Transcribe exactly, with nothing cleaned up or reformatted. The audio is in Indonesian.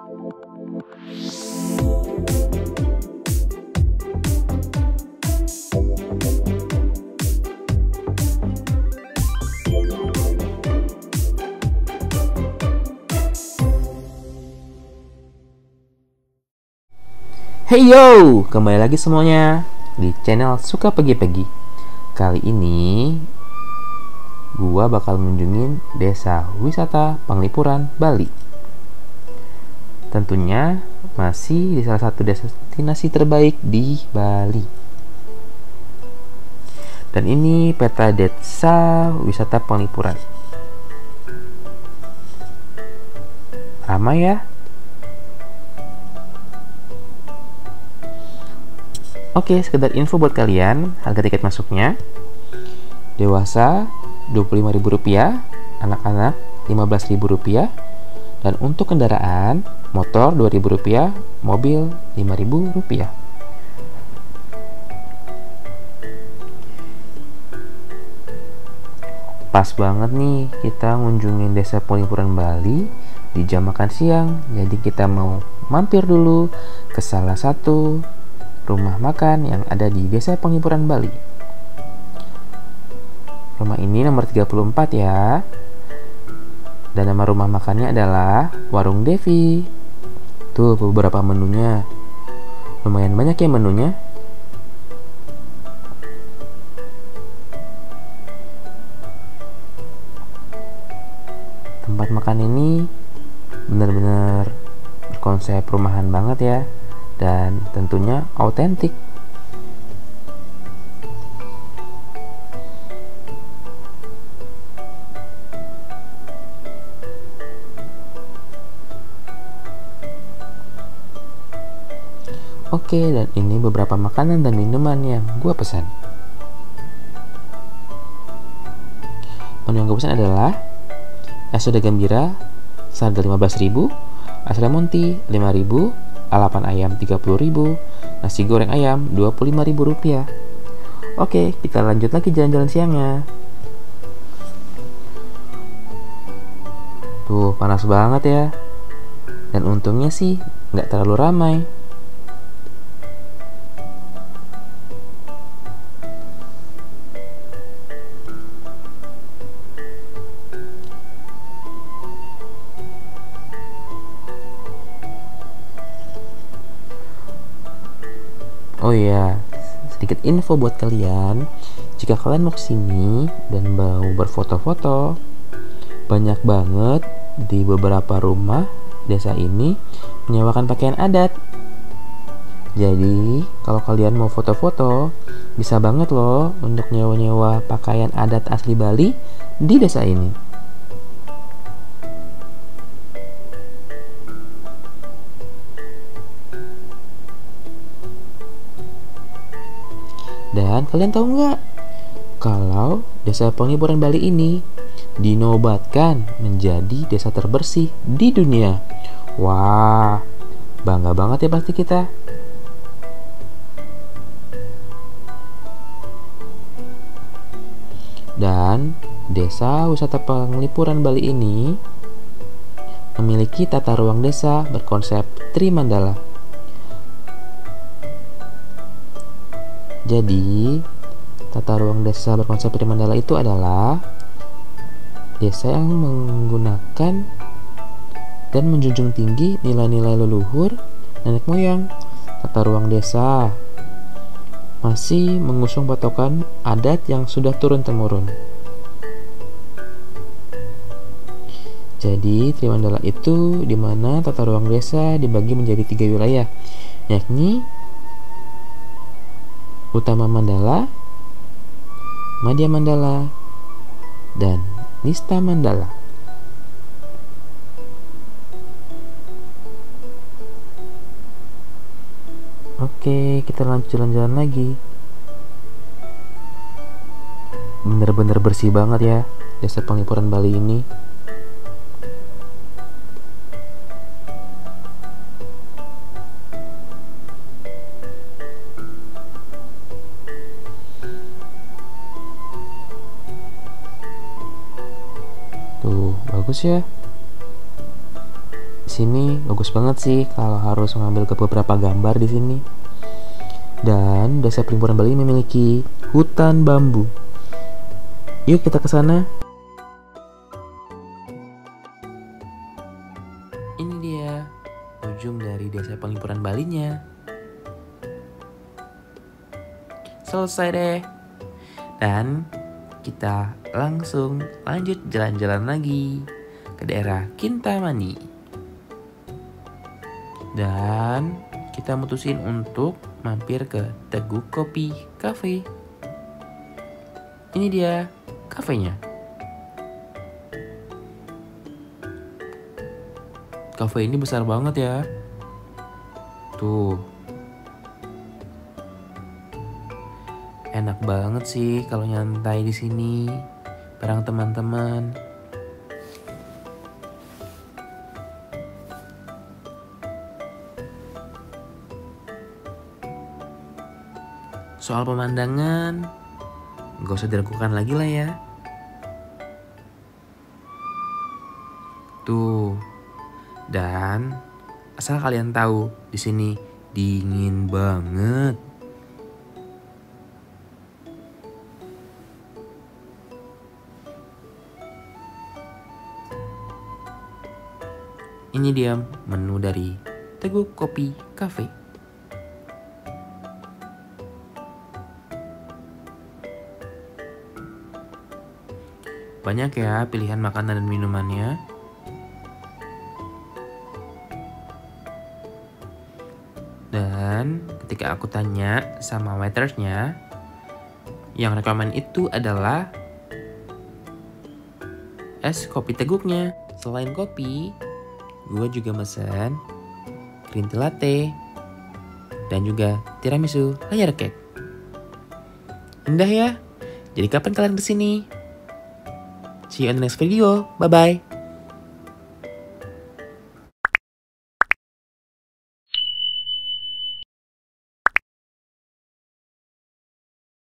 Hey yo, kembali lagi semuanya di channel Suka Pagi-Pagi. Kali ini gua bakal ngunjungin desa wisata Penglipuran, Bali. Tentunya masih di salah satu destinasi terbaik di Bali. Dan ini peta desa wisata Penglipuran. Ramai ya? Oke, sekedar info buat kalian, harga tiket masuknya dewasa dua puluh lima ribu rupiah, anak-anak lima belas ribu rupiah, dan untuk kendaraan motor dua ribu rupiah, mobil lima ribu rupiah. Pas banget nih kita ngunjungin desa Penglipuran Bali di jam makan siang, jadi kita mau mampir dulu ke salah satu rumah makan yang ada di desa Penglipuran Bali. Rumah ini nomor tiga puluh empat ya. Dan nama rumah makannya adalah Warung Devi. Tuh beberapa menunya. Lumayan banyak ya menunya. Tempat makan ini benar-benar berkonsep rumahan banget ya. Dan tentunya autentik. Oke, dan ini beberapa makanan dan minuman yang gue pesan. Menu yang gue pesan adalah es soda gembira seharga lima belas ribu, es lemon tea lima ribu, alapan ayam tiga puluh ribu, nasi goreng ayam dua puluh lima ribu rupiah. Oke, kita lanjut lagi jalan-jalan siangnya. Tuh, panas banget ya. Dan untungnya sih nggak terlalu ramai. Oh iya, sedikit info buat kalian. Jika kalian mau kesini dan mau berfoto-foto, banyak banget di beberapa rumah desa ini menyewakan pakaian adat. Jadi, kalau kalian mau foto-foto, bisa banget loh untuk nyewa-nyewa pakaian adat asli Bali di desa ini. Dan kalian tahu nggak kalau desa Penglipuran Bali ini dinobatkan menjadi desa terbersih di dunia? Wah, bangga banget ya pasti kita. Dan desa wisata Penglipuran Bali ini memiliki tata ruang desa berkonsep Trimandala. Jadi, tata ruang desa berkonsep Trimandala itu adalah desa yang menggunakan dan menjunjung tinggi nilai-nilai leluhur nenek moyang. Tata ruang desa masih mengusung patokan adat yang sudah turun-temurun. Jadi, Trimandala itu di mana tata ruang desa dibagi menjadi tiga wilayah, yakni Utama Mandala, Madya Mandala, dan Nista Mandala. Oke, kita lanjut jalan-jalan lagi. Bener-bener bersih banget ya desa Penglipuran Bali ini. Tuh, bagus ya. sini bagus banget sih kalau harus mengambil ke beberapa gambar di sini. Dan Desa Pelimpuran Bali memiliki hutan bambu. Yuk kita ke sana. Ini dia ujung dari Desa Pelimpuran Balinya. Selesai deh. Dan kita langsung lanjut jalan-jalan lagi ke daerah Kintamani. Dan kita mutusin untuk mampir ke Teguk Kopi Cafe. Ini dia kafenya. Cafe ini besar banget ya. Tuh. Enak banget sih kalau nyantai di sini bareng teman-teman. Soal pemandangan, gak usah diragukan lagi lah ya. Tuh. Dan asal kalian tahu, di sini dingin banget. Ini dia menu dari Teguk Kopi Cafe. Banyak ya pilihan makanan dan minumannya. Dan ketika aku tanya sama waitersnya, yang rekomen itu adalah es kopi teguknya. Selain kopi, gue juga mesen green tea latte dan juga tiramisu layer cake. Indah ya. Jadi kapan kalian kesini? See you in the next video. Bye bye.